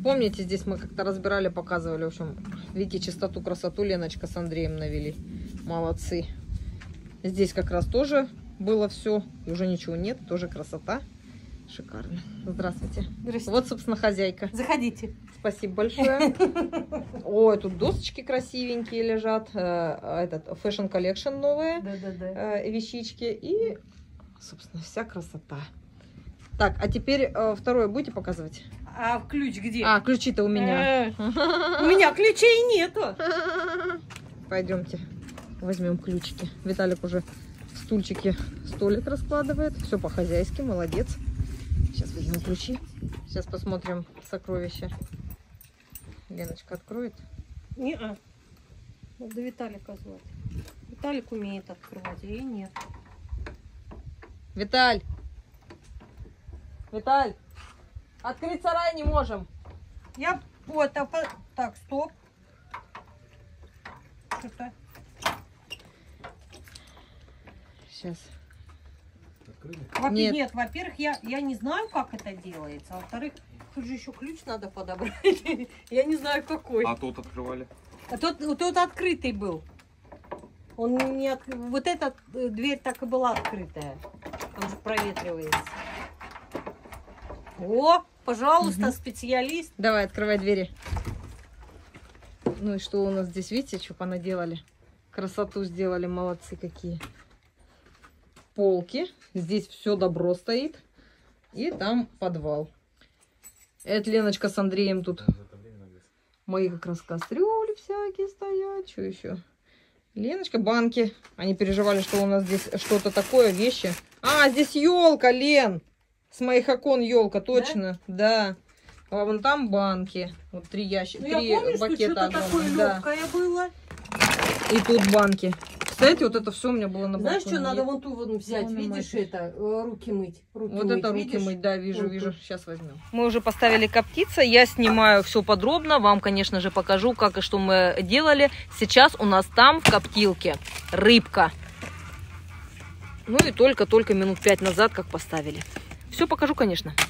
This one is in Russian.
помните, здесь мы как-то разбирали, показывали. В общем, видите, чистоту, красоту Леночка с Андреем навели. Молодцы. Здесь как раз тоже было все. Уже ничего нет, тоже красота. Шикарно. Здравствуйте. Здравствуйте. Вот, собственно, хозяйка. Заходите. Спасибо большое. Ой, тут досочки красивенькие лежат. Этот Fashion Collection новые. Да. Вещички. И, собственно, вся красота. Так, а теперь второе будете показывать? А ключ где? А, ключи-то у меня. У меня ключей нету. Пойдемте, возьмем ключики. Виталик уже в стульчике столик раскладывает. Все по-хозяйски, молодец. Сейчас возьмем ключи. Сейчас посмотрим сокровища. Леночка откроет. Не-а. Надо Виталика звать. Виталик умеет открывать, а я нет. Виталь! Виталь! Открыть сарай не можем. Я вот, так, стоп. Что-то. Сейчас. Нет, во-первых, я не знаю, как это делается. А во-вторых, тут же еще ключ надо подобрать. Я не знаю, какой. А тот открывали? А тот открытый был. Он не от... Вот эта дверь так и была открытая. Он же проветривается. О, пожалуйста, специалист. Давай, открывай двери. Ну и что у нас здесь, видите, что понаделали? Красоту сделали, молодцы какие. Полки. Здесь все добро стоит. И там подвал. Это Леночка с Андреем тут. Мои как раз кастрюли всякие стоят. Что еще? Леночка, банки. Они переживали, что у нас здесь что-то такое, вещи. А, здесь елка, Лен. С моих окон елка, точно. Да. А вон там банки. Вот 3 ящика, Ну, 3 я помню, бакета что такое огромных. Да. легкое было. И тут банки. Кстати, вот это все у меня было на балконе. Знаешь, что надо вон ту вот взять? Вон Видишь, мать. это руки мыть. Вот это руки видишь? мыть, да, вижу, Вот вижу. тут. Сейчас возьмем. Мы уже поставили коптиться. Я снимаю все подробно. Вам, конечно же, покажу, как и что мы делали. Сейчас у нас там в коптилке рыбка. Ну и только минут 5 назад, как поставили. Все покажу, конечно.